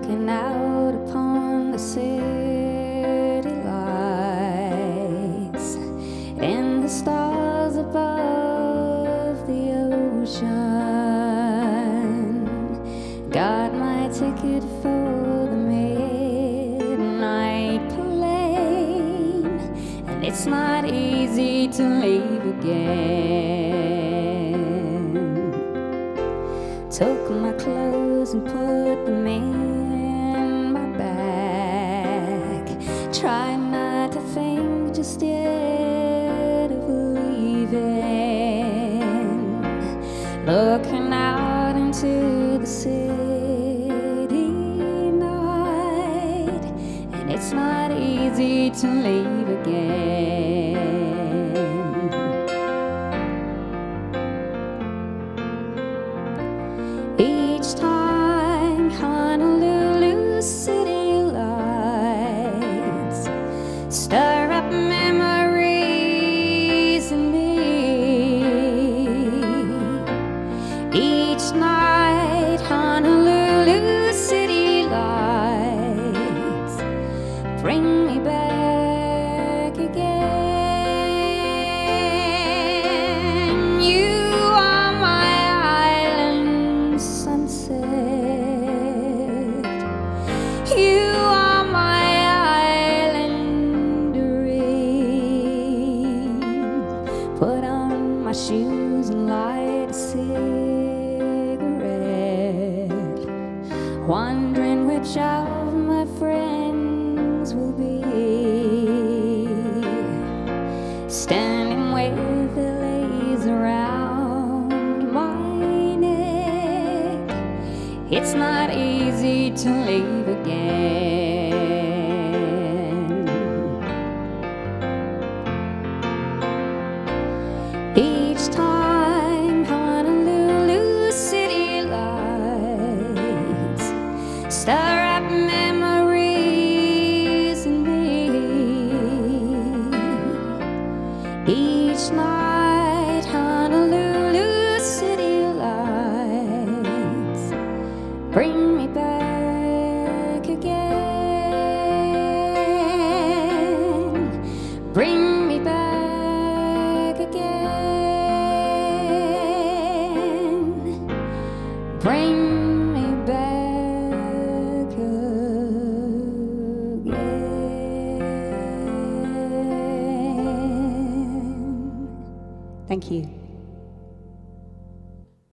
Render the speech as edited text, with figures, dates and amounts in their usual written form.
looking out upon the city lights and the stars above the ocean. Got my ticket for the midnight plane, and it's not easy to leave again. Took my clothes and put them in my bag. Try not to think just yet of leaving. Looking out into the city night, and it's not easy to leave again. Each time Honolulu City Lights stir up memories in me. Each night Honolulu City Lights bring me back again. You are my island sunset. You are my island dream. Put on my shoes and light a cigarette, wondering which of my friends will be standing with the lace around my neck. It's not easy to leave again. Each time Honolulu City Lights stir up memories in me. Each night Honolulu City Lights bring me back again. Bring me back again. Bring me back again. Thank you.